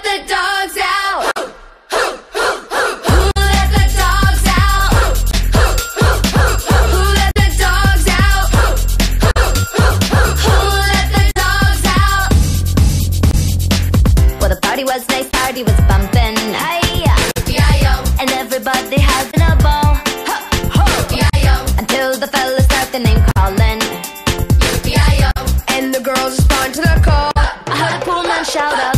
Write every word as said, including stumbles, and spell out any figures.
the dogs out? Who let the dogs out? Who let the dogs out? Who let the dogs out? Well, the party was nice, party was bumping, hey, and everybody having a ball, until the fellas start the name calling, and the girls respond to the call. I heard a poor man shout out,